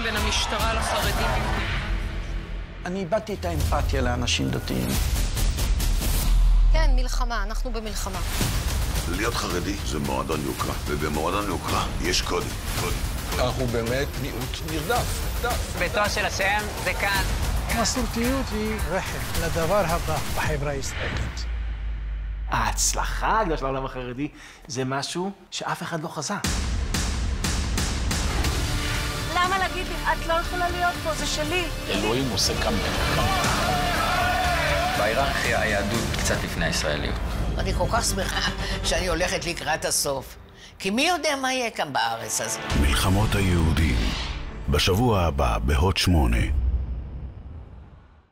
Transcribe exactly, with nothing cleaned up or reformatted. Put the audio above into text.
בין המשטרה לחרדים. אני איבדתי את האמפתיה לאנשים דתיים. כן, מלחמה, אנחנו במלחמה. להיות חרדי זה מועדון יוקרה, ובמועדון יוקרה יש קודם. אנחנו באמת מיעוט נרדף. ביתו של השם זה כאן. המסורתיות היא רחם לדבר הבא בחברה הישראלית. ההצלחה הגדולה של העולם החרדי זה משהו שאף אחד לא חזה. למה להגיד לי, את לא יכולה להיות פה, זה שלי. אלוהים עושה קמפיין. בהיררכיה היהדות קצת לפני הישראליות. אני כל כך שמחה שאני הולכת לקראת הסוף. כי מי יודע מה יהיה כאן בארץ הזאת? מלחמות היהודים, בשבוע הבא בהוט שמונה.